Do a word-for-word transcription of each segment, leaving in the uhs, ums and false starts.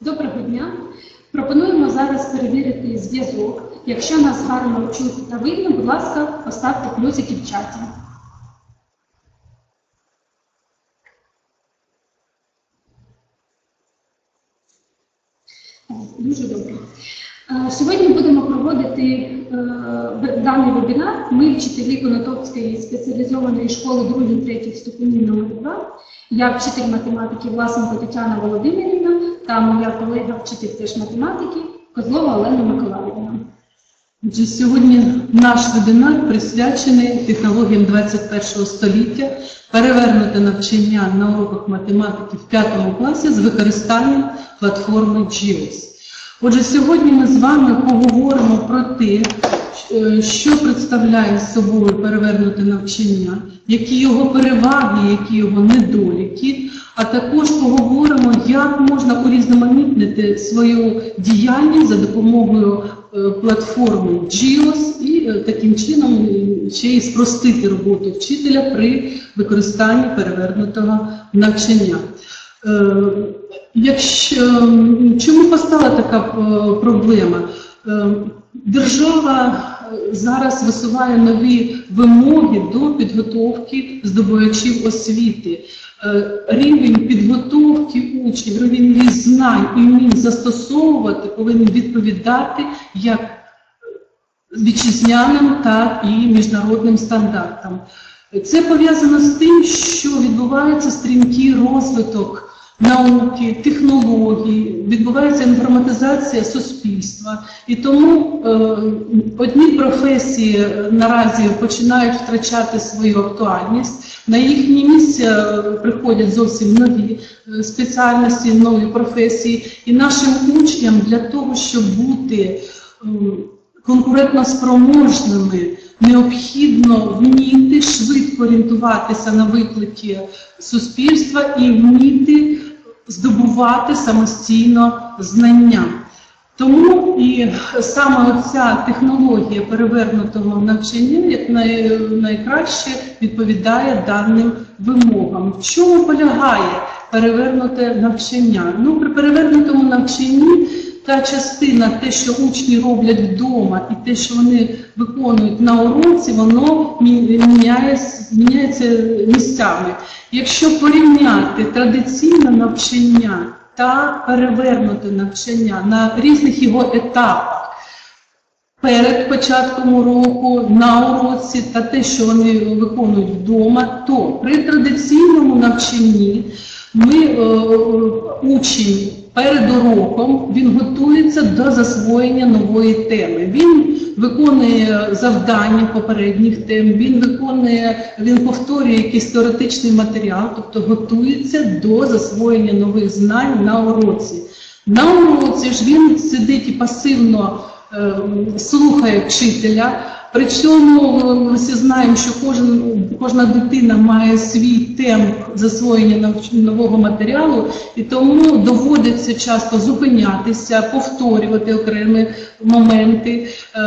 Доброго дня! Пропонуємо зараз перевірити зв'язок. Якщо нас гарно чути та видно, будь ласка, поставте плюсики в чаті. Дуже добре. Сьогодні будемо проводити даний вебінар. Ми вчителі Конотопської спеціалізованої школи других-третіх ступенів номер два. Я вчитель математики Власенко Тетяна Володимирівна та моя колега вчитель теж математики Козлова Олена Миколаївна. Отже, сьогодні наш вебінар присвячений технологіям двадцять першого століття, перевернути навчання на уроках математики в п'ятому класі з використанням платформи джіос. Отже, сьогодні ми з вами поговоримо про те, що представляє собою перевернуте навчання, які його переваги, які його недоліки, а також поговоримо, як можна урізноманітнити свою діяльність за допомогою платформи джіос і таким чином ще й спростити роботу вчителя при використанні перевернутого навчання. Якщо, чому постала така проблема? Держава зараз висуває нові вимоги до підготовки здобувачів освіти. Рівень підготовки учнів, рівень знань і вмінь застосовувати повинен відповідати як вітчизняним, так і міжнародним стандартам. Це пов'язано з тим, що відбувається стрімкий розвиток науки, технологій, відбувається інформатизація суспільства. І тому е, одні професії наразі починають втрачати свою актуальність, на їхнє місце приходять зовсім нові спеціальності, нові професії. І нашим учням для того, щоб бути е, конкурентноспроможними, необхідно вміти швидко орієнтуватися на виклики суспільства і вміти здобувати самостійно знання. Тому і саме ця технологія перевернутого навчання як най, найкраще відповідає даним вимогам. В чому полягає перевернуте навчання? Ну, при перевернутому навчанні та частина, те, що учні роблять вдома, і те, що вони виконують на уроці, воно міняється, міняється місцями. Якщо порівняти традиційне навчання та перевернуте навчання на різних його етапах, перед початком уроку, на уроці та те, що вони виконують вдома, то при традиційному навчанні ми, е, учень, перед уроком він готується до засвоєння нової теми. Він виконує завдання попередніх тем, він виконує, він повторює якийсь теоретичний матеріал, тобто готується до засвоєння нових знань на уроці. На уроці ж він сидить і пасивно е, слухає вчителя. Причому ми всі знаємо, що кожен, кожна дитина має свій темп засвоєння нового матеріалу, і тому доводиться часто зупинятися, повторювати окремі моменти,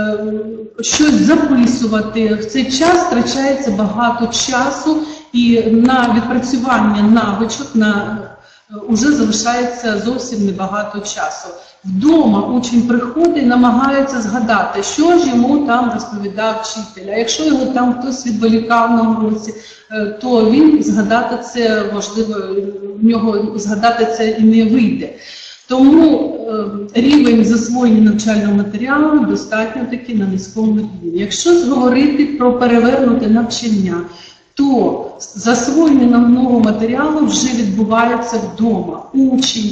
щось записувати. В цей час втрачається багато часу, і на відпрацювання навичок на уже залишається зовсім небагато часу. Вдома учень приходить і намагається згадати, що ж йому там розповідав вчитель. А якщо його там хтось відволікав на уроці, то він згадати це, можливо, в нього згадати це і не вийде. Тому рівень засвоєння навчального матеріалу достатньо таки на низькому рівні. Якщо говорити про перевернуте навчання, то засвоєння нового матеріалу вже відбувається вдома. Учень,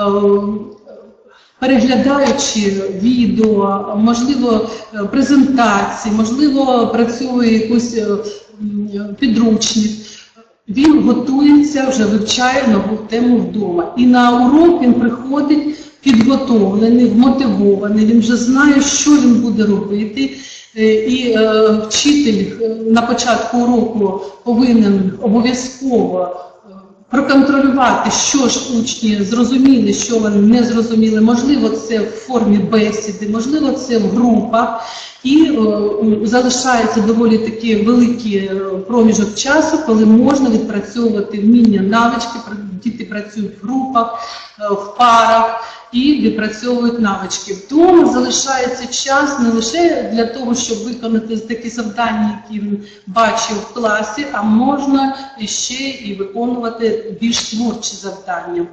переглядаючи відео, можливо, презентації, можливо, працює якийсь підручник, він готується, вже вивчає нову тему вдома. І на урок він приходить підготовлений, вмотивований, він вже знає, що він буде робити. І е, вчитель на початку уроку повинен обов'язково проконтролювати, що ж учні зрозуміли, що вони не зрозуміли. Можливо, це в формі бесіди, можливо, це в групах. І е, залишається доволі такий великий проміжок часу, коли можна відпрацьовувати вміння, навички, діти працюють в групах, е, в парах. і відпрацьовують навички. Вдома залишається час не лише для того, щоб виконати такі завдання, які він бачив в класі, а можна ще і виконувати більш творчі завдання.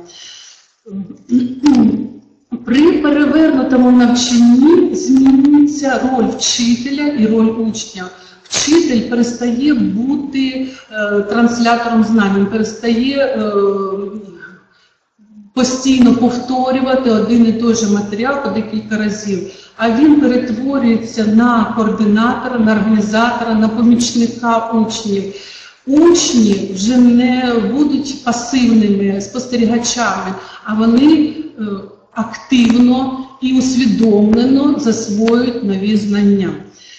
При перевернутому навчанні змінюється роль вчителя і роль учня. Вчитель перестає бути е, транслятором знань, він перестає е, постійно повторювати один і той же матеріал по декілька разів, а він перетворюється на координатора, на організатора, на помічника учнів. Учні вже не будуть пасивними спостерігачами, а вони е, активно і усвідомлено засвоюють нові знання.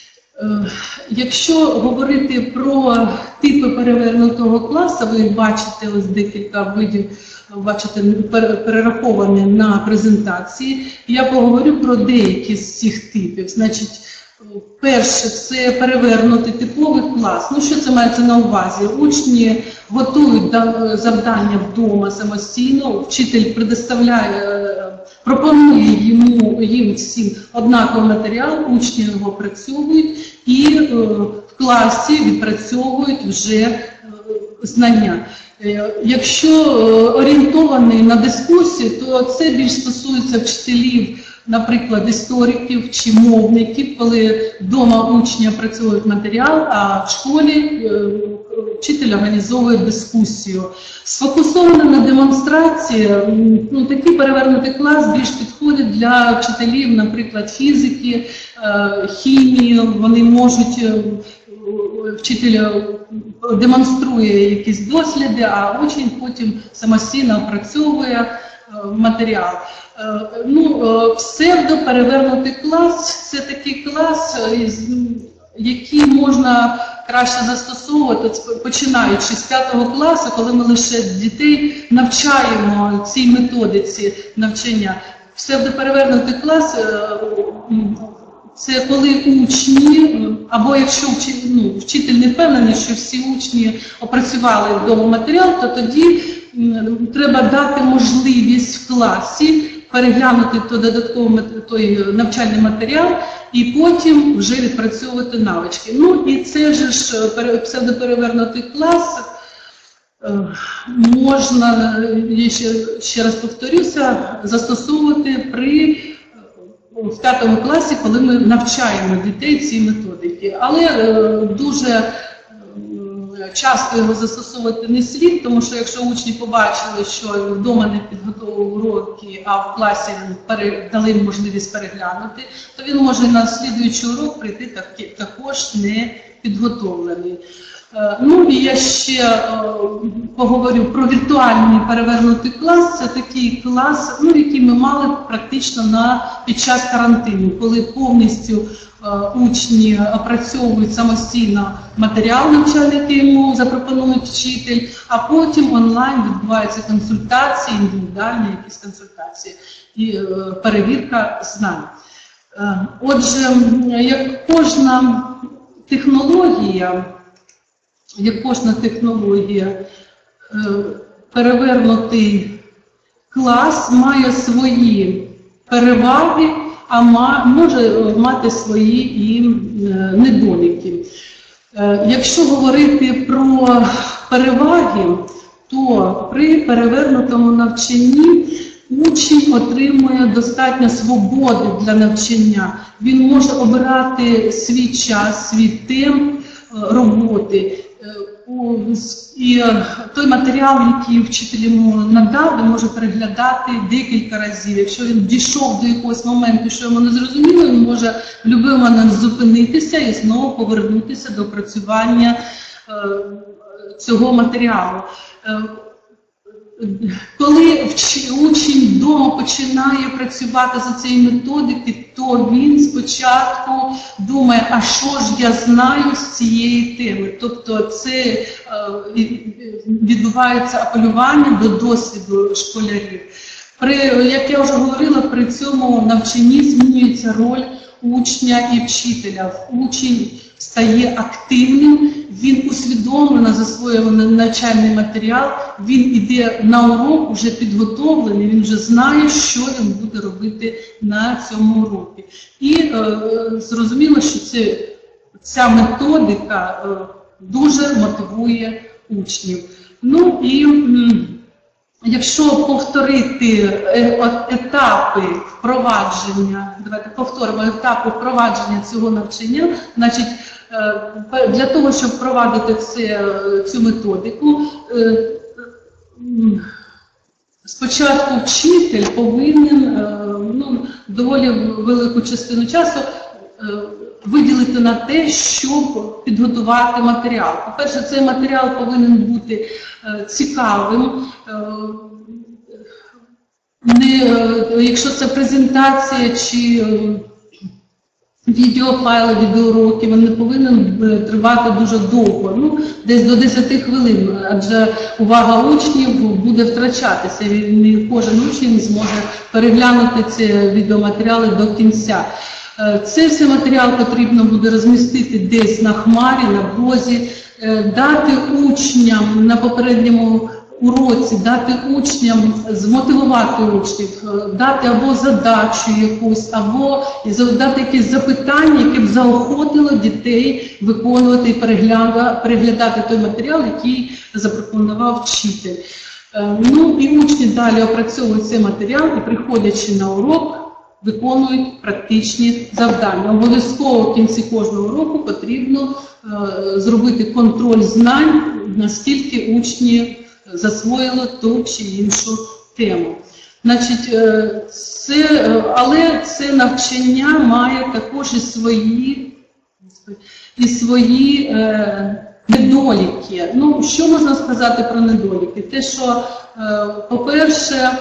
Якщо говорити про типи перевернутого класу, ви бачите ось декілька видів, бачите, перераховані на презентації. Я поговорю про деякі з цих типів. Значить, перше, це перевернутий типовий клас. Ну, що це мається на увазі? Учні готують завдання вдома самостійно, вчитель предоставляє, пропонує йому, їм всім однаковий матеріал, учні його опрацьовують і е, в класі відпрацьовують вже е, знання. Е, якщо е, орієнтований на дискусію, то це більш стосується вчителів, наприклад, істориків чи мовників, коли вдома учні опрацьовують матеріал, а в школі е, вчитель організовує дискусію. Сфокусована на демонстрації, ну, такий перевернутий клас більш підходить для вчителів, наприклад, фізики, хімії. Вони можуть, вчитель демонструє якісь досліди, а учень потім самостійно опрацьовує матеріал. Ну, псевдоперевернутий клас – це такий клас, які можна краще застосовувати, починаючи з п'ятого класу, коли ми лише дітей навчаємо цій методиці навчання. Псевдоперевернутий клас – це коли учні, або якщо ну, вчитель не впевнений, що всі учні опрацювали вдома матеріал, то тоді треба дати можливість в класі переглянути той додатковий той навчальний матеріал і потім вже відпрацьовувати навички. Ну і це ж псевдоперевернутий клас можна, я ще, ще раз повторюся, застосовувати при в п'ятому класі, коли ми навчаємо дітей цій методики. Але дуже часто його застосовувати не слід, тому що якщо учні побачили, що вдома не підготовили уроки, а в класі дали можливість переглянути, то він може на слідуючий урок прийти так, також не підготовлений. Ну і я ще поговорю про віртуальний перевернутий клас. Це такий клас, ну, який ми мали практично на, під час карантину, коли повністю учні опрацьовують самостійно матеріал навчальний, який йому запропонує вчитель, а потім онлайн відбуваються консультації, індивідуальні якісь консультації і перевірка знань. Отже, як кожна технологія, як кожна технологія, перевернутий клас має свої переваги, а може мати свої і недоліки. Якщо говорити про переваги, то при перевернутому навчанні учень отримує достатньо свободи для навчання. Він може обирати свій час, свій темп роботи. І той матеріал, який вчитель йому надав, він може переглядати декілька разів. Якщо він дійшов до якогось моменту, що йому не зрозуміло, він може в будь-який момент зупинитися і знову повернутися до опрацювання цього матеріалу. Коли учень вдома починає працювати за цією методикою, то він спочатку думає, а що ж я знаю з цієї теми. Тобто це відбувається апелювання до досвіду школярів. При, як я вже говорила, при цьому навчанні змінюється роль учня і вчителя. Учень стає активним, він усвідомлює усвідомлено засвоює навчальний матеріал, він іде на урок вже підготовлений, він вже знає, що він буде робити на цьому уроці. І е, зрозуміло, що це, ця методика е, дуже мотивує учнів. Ну і м, якщо повторити етапи впровадження, давайте повторимо етапи впровадження цього навчання, значить, для того, щоб впровадити це, цю методику, спочатку вчитель повинен ну, доволі велику частину часу виділити на те, щоб підготувати матеріал. По-перше, цей матеріал повинен бути цікавим. Не, якщо це презентація чи відеофайли, відеоуроки, він не повинен тривати дуже довго, ну, десь до десяти хвилин, адже увага учнів буде втрачатися, і кожен учень не зможе переглянути ці відеоматеріали до кінця. Цей все матеріал потрібно буде розмістити десь на хмарі, на блозі, дати учням на попередньому уроці, дати учням, змотивувати учнів, дати або задачу якусь, або дати якісь запитання, яке б заохотило дітей виконувати і переглядати той матеріал, який запропонував вчитель. Ну і учні далі опрацьовують цей матеріал і, приходячи на урок, виконують практичні завдання. Обов'язково в кінці кожного уроку потрібно е, зробити контроль знань, наскільки учні засвоїли ту чи іншу тему. Значить, е, це, але це навчання має також і свої, і свої е, недоліки. Ну, що можна сказати про недоліки? Те, що, е, по-перше,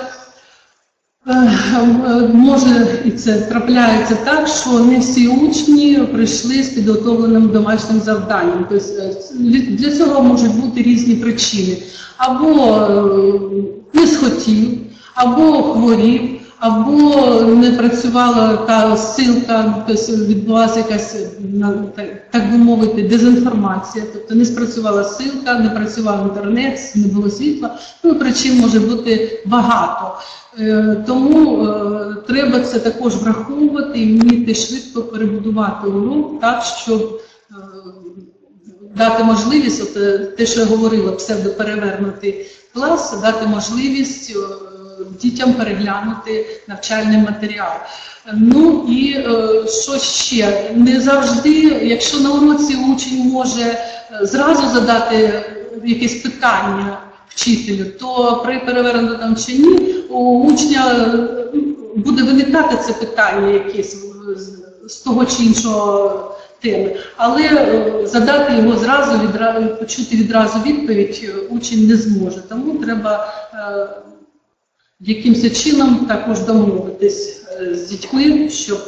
може, і це трапляється так, що не всі учні прийшли з підготовленим домашнім завданням. Тобто для цього можуть бути різні причини. Або не схотів, або хворів, або не працювала та ссылка, тобто відбулася якась, так би мовити, дезінформація, тобто не спрацювала ссылка, не працював інтернет, не було світла. Ну, причин може бути багато. Тому е, треба це також враховувати і вміти швидко перебудувати урок так, щоб е, дати можливість, от, те, що я говорила, псевдоперевернутий клас, дати можливість е, дітям переглянути навчальний матеріал. Ну і е, що ще? Не завжди, якщо на уроці учень може зразу задати якесь питання вчителю, то при перевернутому навчанні у учня буде виникати це питання якесь з того чи іншого теми. Але задати його зразу, відразу, почути відразу відповідь учень не зможе. Тому треба е, якимось чином також домовитись з дітьми, щоб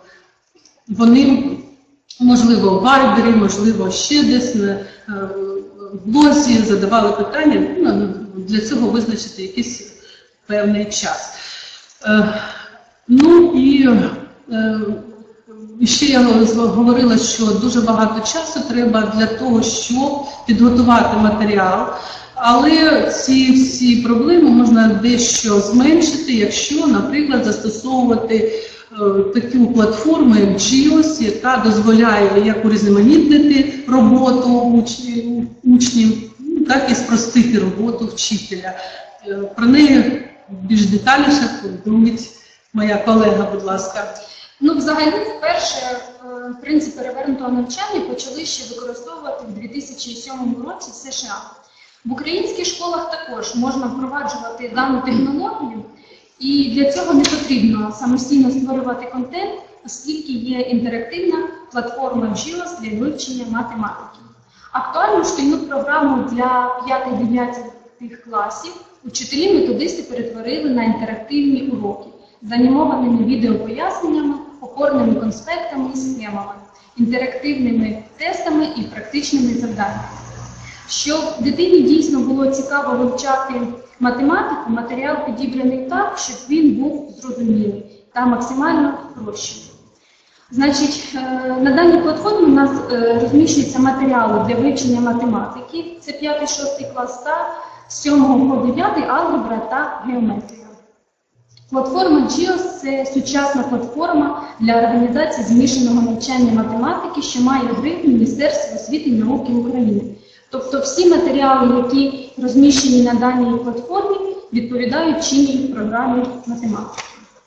вони, можливо, в вайбері, можливо, ще десь на в блозі задавали питання, ну, для цього визначити якийсь певний час. Е, ну і е, ще я говорила, що дуже багато часу треба для того, щоб підготувати матеріал, але ці всі проблеми можна дещо зменшити, якщо, наприклад, застосовувати таку платформу, як джіос, яка дозволяє як урізноманітнити роботу учнів, так і спростити роботу вчителя. Про неї більш детальніше повідомить моя колега, будь ласка. Ну, взагалі, вперше принцип перевернутого навчання почали ще використовувати в дві тисячі сьомому році в США. В українських школах також можна впроваджувати дану технологію, і для цього не потрібно самостійно створювати контент, оскільки є інтерактивна платформа джіос для вивчення математики. Актуальну шкільну програму для п'ятих-дев'ятих класів учителі-методисти перетворили на інтерактивні уроки з анімованими відеопоясненнями, опорними конспектами і схемами, інтерактивними тестами і практичними завданнями. Щоб дитині дійсно було цікаво вивчати математику, матеріал підібраний так, щоб він був зрозумілий та максимально спрощений. Значить, е, на даній платформі у нас е, розміщуються матеріали для вивчення математики, це п'ятий-шостий клас, та з сьомого по дев'ятий алгебра та геометрія. Платформа джіос – це сучасна платформа для організації змішаного навчання математики, що має гриф Міністерства освіти і науки України. Тобто всі матеріали, які розміщені на даній платформі, відповідають чинній програмі математики.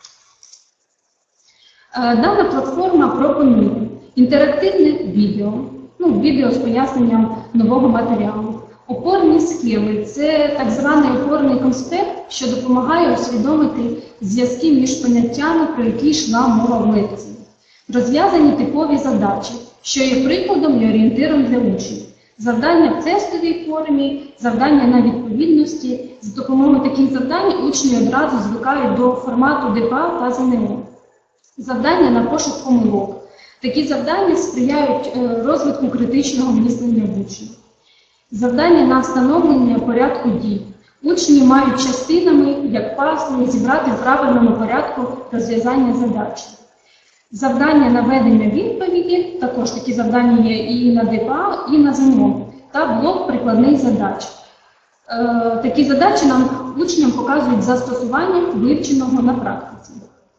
Дана платформа пропонує інтерактивне відео, ну, відео з поясненням нового матеріалу. Опорні схеми – це так званий опорний конспект, що допомагає усвідомити зв'язки між поняттями, про які йшла мова в лекції. Розв'язані типові задачі, що є прикладом і орієнтиром для учнів. Завдання в тестовій формі, завдання на відповідності. З допомогою таких завдань учні одразу звикають до формату ДПА та ЗНО. Завдання на пошук помилок. Такі завдання сприяють розвитку критичного мислення учнів. Завдання на встановлення порядку дій. Учні мають частинами, як пазли, зібрати в правильному порядку розв'язання задачі. Завдання на ведення відповіді, також такі завдання є і на ДПА, і на ЗНО, та блок прикладних задач. Е, такі задачі нам учням показують застосування вивченого на практиці.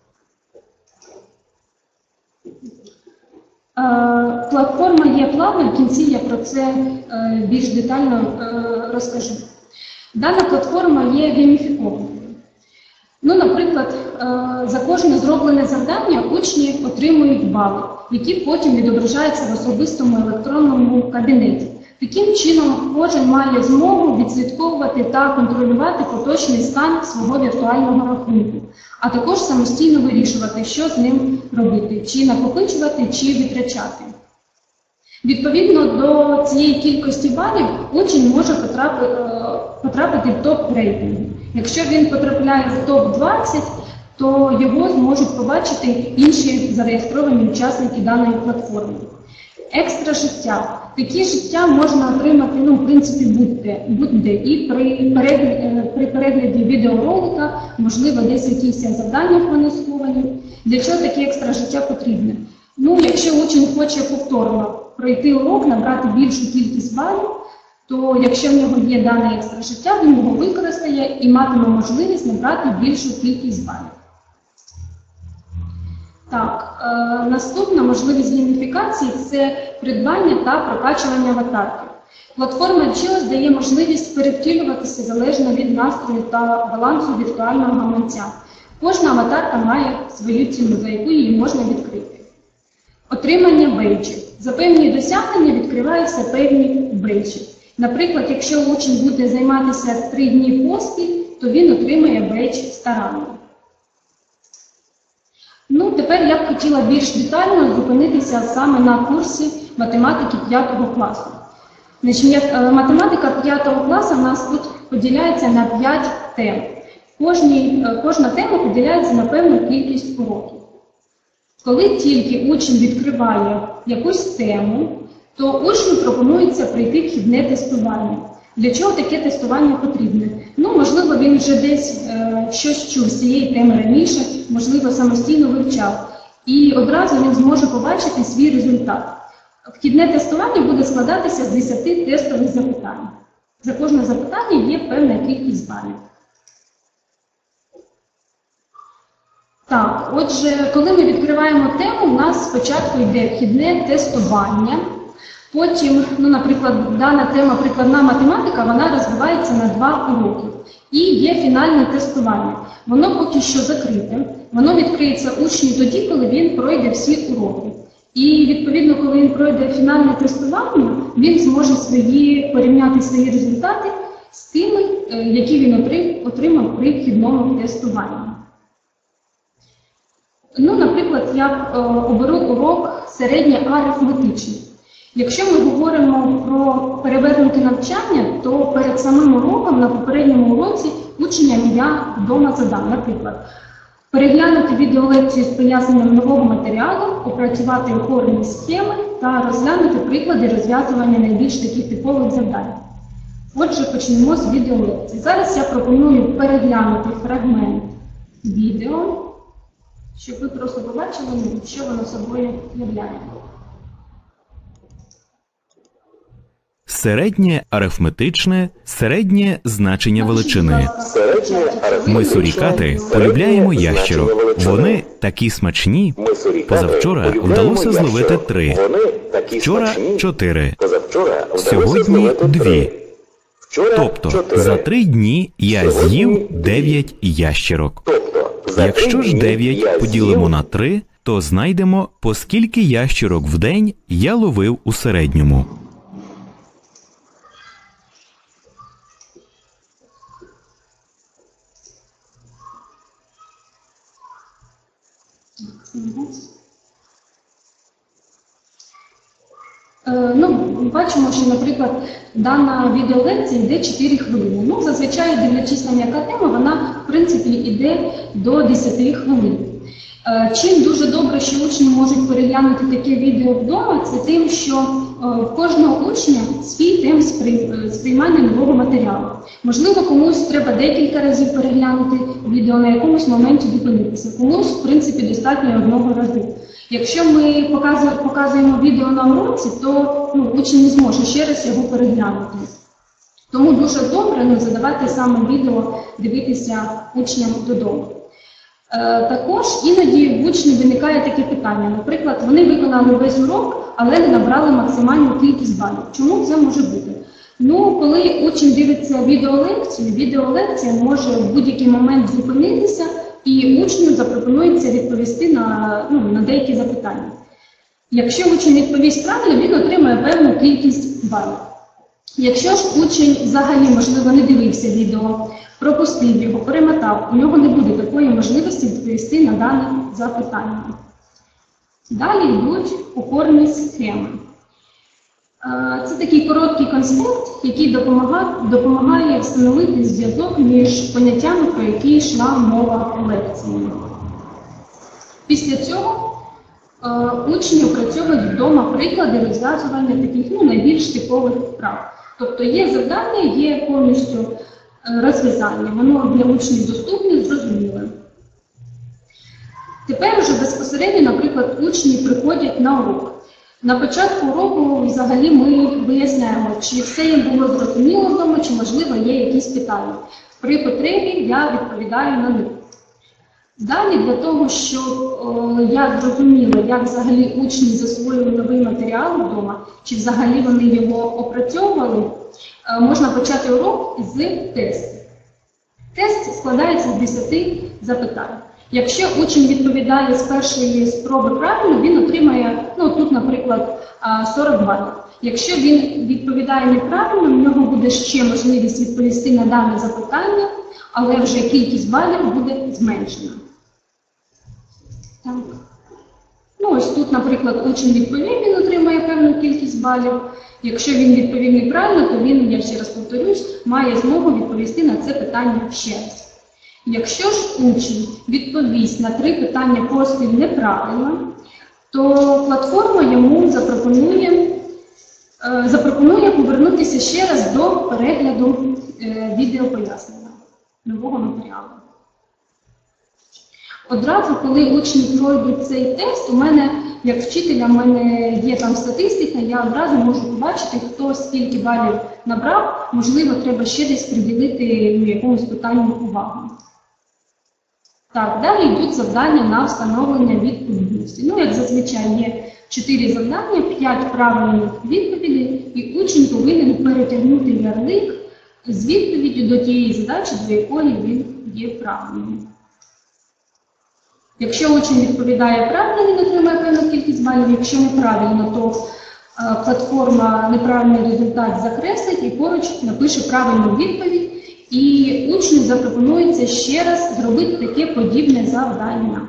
Е, платформа є платною, в кінці я про це е, більш детально е, розкажу. Дана платформа є гейміфікованою. Ну, наприклад, за кожне зроблене завдання учні отримують бали, які потім відображаються в особистому електронному кабінеті. Таким чином, кожен має змогу відслідковувати та контролювати поточний стан свого віртуального рахунку, а також самостійно вирішувати, що з ним робити, чи накопичувати, чи витрачати. Відповідно до цієї кількості балів, учень може потрапити, потрапити в топ рейтингу. Якщо він потрапляє в топ двадцять, то його зможуть побачити інші зареєстровані учасники даної платформи. Екстра життя. Такі життя можна отримати, ну, в принципі, будь-де. Будь-де. І при перегляді, при перегляді відеоролика, можливо, десь якісь завдання вони сховані. Для чого таке екстра життя потрібне? Ну, якщо учень хоче повторно пройти урок, набрати більшу кількість балів, то якщо в нього є дане екстра життя, він його використає і матиме можливість набрати більшу кількість балів. Так, е, наступна можливість гейміфікації – це придбання та прокачування аватарки. Платформа джіос дає можливість перевтілюватися залежно від настрою та балансу віртуального гаманця. Кожна аватарка має свою ціну, за яку її можна відкрити. Отримання бейджів. За певні досягнення відкриваються певні бейджі. Наприклад, якщо учень буде займатися три дні поспіль, то він отримає бейдж старанно. Ну, тепер я б хотіла більш детально зупинитися саме на курсі математики п'ятого класу. Значить, математика п'ятого класу у нас тут поділяється на п'ять тем. Кожні, кожна тема поділяється на певну кількість уроків. Коли тільки учень відкриває якусь тему, то учню пропонується пройти вхідне тестування. Для чого таке тестування потрібне? Ну, можливо, він вже десь е, щось чув з цієї теми раніше, можливо, самостійно вивчав. І одразу він зможе побачити свій результат. Вхідне тестування буде складатися з десяти тестових запитань. За кожне запитання є певна кількість балів. Так, отже, коли ми відкриваємо тему, у нас спочатку йде вхідне тестування. Потім, ну, наприклад, дана тема прикладна математика, вона розвивається на два уроки. І є фінальне тестування. Воно поки що закрите. Воно відкриється учню тоді, коли він пройде всі уроки. І, відповідно, коли він пройде фінальне тестування, він зможе свої, порівняти свої результати з тими, які він отримав при вхідному тестуванні. Ну, наприклад, я оберу урок середньоарифметичний. Якщо ми говоримо про перевернуте навчання, то перед самим уроком на попередньому уроці учням я вдома задам, наприклад, переглянути відеолекцію з поясненням нового матеріалу, опрацювати опорні схеми та розглянути приклади розв'язування найбільш таких типових завдань. Отже, почнемо з відеолекції. Зараз я пропоную переглянути фрагмент відео, щоб ви просто побачили, що воно собою являє. Середнє арифметичне, середнє значення величини. Ми, сурікати, полюбляємо ящерок. Вони такі смачні. Позавчора вдалося зловити три. Вчора – чотири. Сьогодні – дві. Тобто, за три дні я з'їв дев'ять ящерок. Якщо ж дев'ять поділимо на три, то знайдемо, по скільки ящерок в день я ловив у середньому. Е, ну, бачимо, що, наприклад, дана відеолекція йде чотири хвилини. Ну, зазвичай, дивлячись на яка тема, вона, в принципі, йде до десяти хвилин. Е, чим дуже добре, що учні можуть переглянути таке відео вдома, це тим, що е, в кожного учня свій темп сприй... сприймання нового матеріалу. Можливо, комусь треба декілька разів переглянути відео, на якомусь моменті зупинитися. Комусь, в принципі, достатньо одного разу. Якщо ми показуємо відео на уроці, то ну, учень не зможе ще раз його переглянути. Тому дуже добре ну, задавати саме відео, дивитися учням додому. Е, також іноді в учнів виникає таке питання. Наприклад, вони виконали весь урок, але не набрали максимальну кількість балів. Чому це може бути? Ну, коли учень дивиться відеолекцію, відеолекція може в будь-який момент зупинитися, і учню запропонується відповісти на, ну, на деякі запитання. Якщо учень відповість правильно, він отримає певну кількість балів. Якщо ж учень взагалі, можливо, не дивився відео, пропустив його, перемотав, у нього не буде такої можливості відповісти на дане запитання. Далі йдуть опорні схеми. Це такий короткий конспект, який допомагає, допомагає встановити зв'язок між поняттями, про які йшла мова у лекції. Після цього е, учні опрацьовують вдома приклади розв'язування таких ну, найбільш типових вправ. Тобто є завдання, є повністю е, розв'язання, воно для учнів доступне, зрозуміле. Тепер вже безпосередньо, наприклад, учні приходять на урок. На початку уроку взагалі ми виясняємо, чи все їм було зрозуміло вдома, чи, можливо, є якісь питання. При потребі я відповідаю на них. Далі, для того, щоб о, я зрозуміла, як взагалі учні засвоювали новий матеріал вдома, чи взагалі вони його опрацьовували, е, можна почати урок з тесту. Тест складається з десяти запитань. Якщо учень відповідає з першої спроби правильно, він отримає, ну тут, наприклад, сорок балів. Якщо він відповідає неправильно, в нього буде ще можливість відповісти на дане запитання, але вже кількість балів буде зменшена. Так. Ну ось тут, наприклад, учень відповів, він отримає певну кількість балів. Якщо він відповів неправильно, то він, я ще раз повторюсь, має змогу відповісти на це питання ще раз. Якщо ж учень відповість на три питання поспіль неправильно, то платформа йому запропонує, е, запропонує повернутися ще раз до перегляду е, відеопояснення нового матеріалу. Одразу, коли учні пройдуть цей тест, у мене, як вчителя, в мене є там статистика, я одразу можу побачити, хто скільки балів набрав, можливо, треба ще десь приділити якомусь питанню увагу. Так, далі йдуть завдання на встановлення відповідності. Ну, як зазвичай, є чотири завдання, п'ять правильних відповідей, і учень повинен перетягнути ярлик з відповіддю до тієї задачі, до якої він є правильним. Якщо учень відповідає правильно, він отримає певну кількість балів, якщо неправильно, то е, платформа неправильний результат закреслить і поруч напише правильну відповідь, і учню запропонується ще раз зробити таке подібне завдання.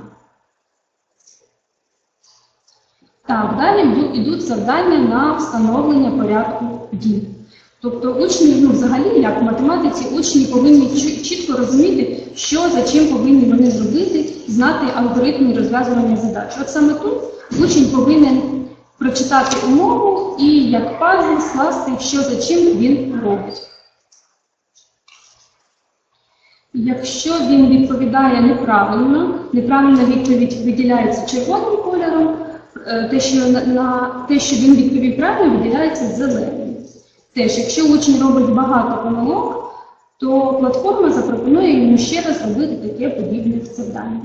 Так, далі йдуть завдання на встановлення порядку дій. Тобто учні, ну взагалі, як в математиці, учні повинні чітко розуміти, що за чим повинні вони зробити, знати алгоритми розв'язування задач. От саме тут учень повинен прочитати умову і як пазл скласти, що за чим він робить. Якщо він відповідає неправильно, неправильна відповідь виділяється червоним кольором, те, що, на, на, те, що він відповів правильно, виділяється зеленим. Теж, якщо учень робить багато помилок, то платформа запропонує йому ще раз робити таке подібне завдання.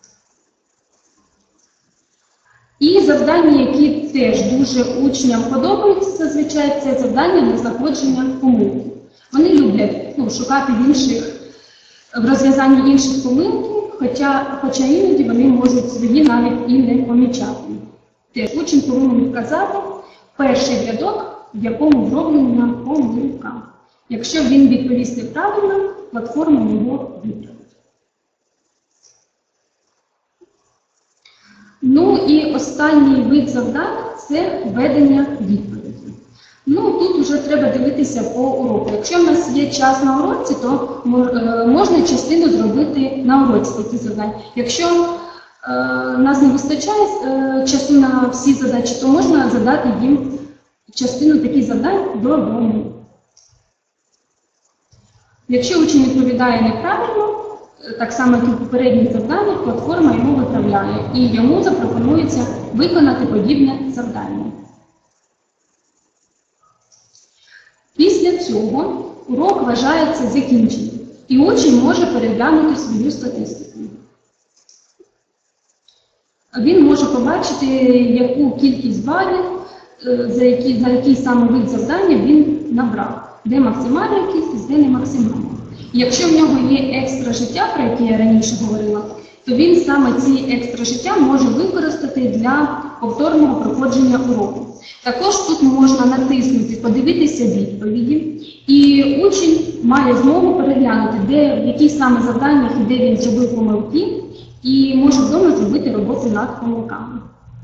І завдання, які теж дуже учням подобаються зазвичай, це завдання на знаходження помилки. Вони люблять ну, шукати в інших, в розв'язанні інших помилки, хоча, хоча іноді вони можуть свої навіть і не помічати. Теж учень повинен вказати перший рядок, в якому зроблена помилка. Якщо він відповість неправильно, платформа його виправить. Ну і останній вид завдань – це введення відповіді. Ну, тут вже треба дивитися по уроку. Якщо в нас є час на уроці, то можна частину зробити на уроці такі завдання. Якщо е, нас не вистачає е, часу на всі задачі, то можна задати їм частину таких завдань додому. Якщо учень відповідає неправильно, так само, як і в попередніх завданнях, платформа йому виправляє і йому запропонується виконати подібне завдання. Після цього урок вважається закінченим, і учень може переглянути свою статистику. Він може побачити, яку кількість балів, за який, за який саме вид завдання він набрав, де максимальна кількість, де не максимальна. І якщо в нього є екстра життя, про яке я раніше говорила, то він саме ці екстра життя може використати для повторного проходження уроку. Також тут можна натиснути, подивитися відповіді, і учень має змогу переглянути, де, в яких саме завданнях і де він зробив помилки, і може вдома зробити роботу над помилками.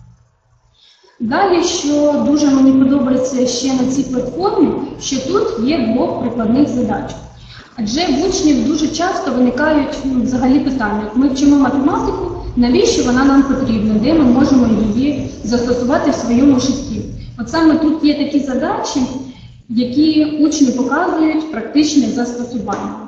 Далі, що дуже мені подобається ще на цій платформі, що тут є блок прикладних задач. Адже в учнів дуже часто виникають ну, взагалі питання. Ми вчимо математику, навіщо вона нам потрібна, де ми можемо її застосувати в своєму житті. От саме тут є такі задачі, які учні показують практичне застосування.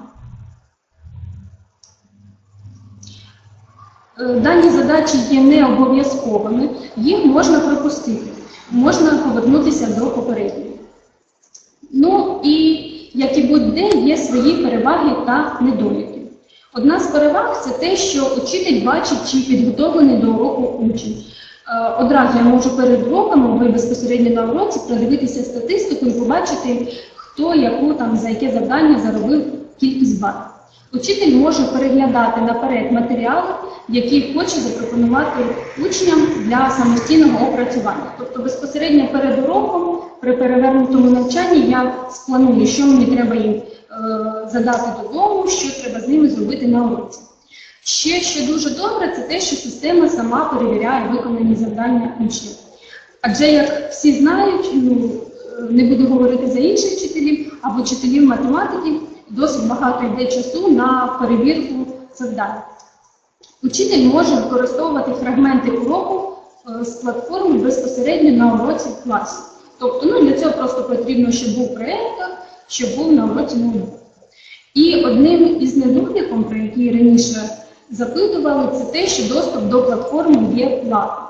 Дані задачі є не обов'язковими, їх можна пропустити, можна повернутися до попередніх. Ну і, як і будь-де, є свої переваги та недоліки. Одна з переваг – це те, що учитель бачить, чи підготовлений до уроку учень. Одразу я можу перед уроком, ви безпосередньо на уроці, продивитися статистику і побачити, хто яку там за яке завдання заробив кількість балів. Учитель може переглядати наперед матеріали, які хоче запропонувати учням для самостійного опрацювання. Тобто безпосередньо перед уроком, при перевернутому навчанні, я спланую, що мені треба їм е, задати додому, що треба з ними зробити на уроці. Ще, що дуже добре, це те, що система сама перевіряє виконані завдання учнів. Адже, як всі знають, ну, не буду говорити за інших вчителів, а вчителів математики, досить багато йде часу на перевірку завдань. Учитель може використовувати фрагменти уроку з платформи безпосередньо на уроці в класі. Тобто, ну, для цього просто потрібно, щоб був проєктор, щоб був на уроці ноутбук. І одним із недоліків, про які раніше запитували, це те, що доступ до платформи є платним.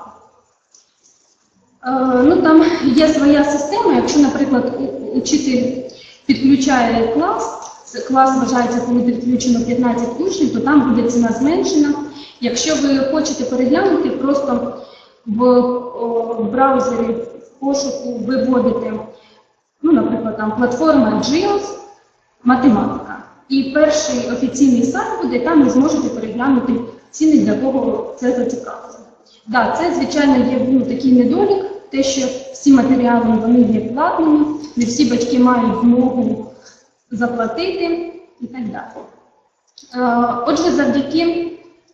Е, ну, там є своя система, якщо, наприклад, учитель підключає клас, клас вважається, коли підключено п'ятнадцять учнів, то там буде ціна зменшена. Якщо ви хочете переглянути, просто в, о, в браузері в пошуку ви вводите, ну, наприклад, там платформа джіос, математика. І перший офіційний сайт буде, там ви зможете переглянути ціни, для кого це зацікавиться. Да, це, звичайно, є ну, такий недолік, те, що всі матеріали вони є платними, не всі батьки мають змогу заплатити і так далі. Отже, завдяки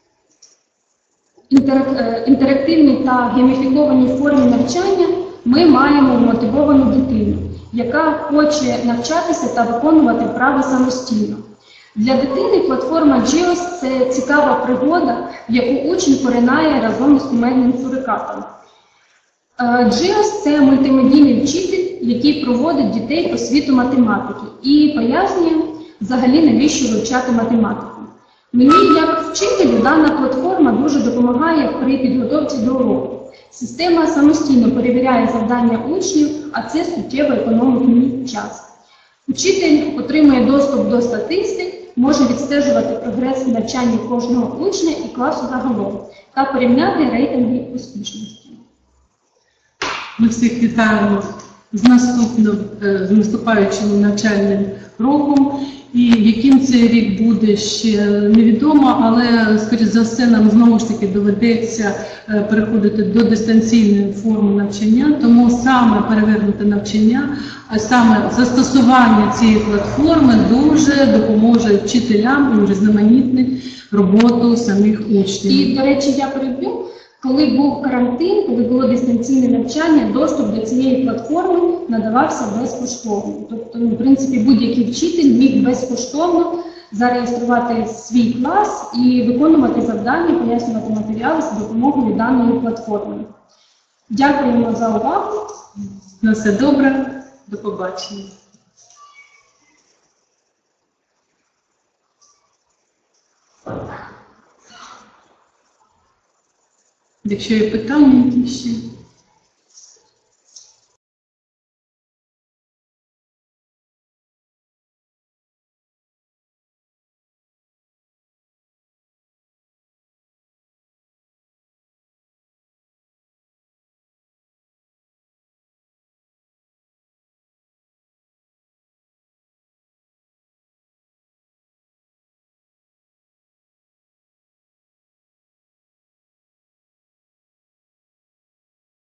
інтерактивній та гейміфікованій формі навчання ми маємо мотивовану дитину, яка хоче навчатися та виконувати вправи самостійно. Для дитини платформа джіос – це цікава пригода, в яку учень поринає разом із кумедним сурикатом. джіос – це мультимедійний вчитель, який проводить дітей по світу математики і пояснює взагалі, навіщо вивчати математику. Мені, як вчителю, дана платформа дуже допомагає при підготовці до уроку. Система самостійно перевіряє завдання учнів, а це суттєво економить мені час. Учитель отримує доступ до статистик, може відстежувати прогрес в навчанні кожного учня і класу загалом та порівняти рейтинги успішності. Ми всіх вітаємо з наступним, з наступаючим навчальним роком. І яким цей рік буде, ще невідомо, але, скоріш за все, нам знову ж таки доведеться переходити до дистанційної форми навчання, тому саме перевернуте навчання, а саме застосування цієї платформи дуже допоможе вчителям і урізноманітнити роботу самих учнів. І, до речі, я переб'ю. Коли був карантин, коли було дистанційне навчання, доступ до цієї платформи надавався безкоштовно. Тобто, ну, в принципі, будь-який вчитель міг безкоштовно зареєструвати свій клас і виконувати завдання, пояснювати матеріали з допомогою даної платформи. Дякуємо за увагу. На все добре. До побачення. Якщо є питання, які ще?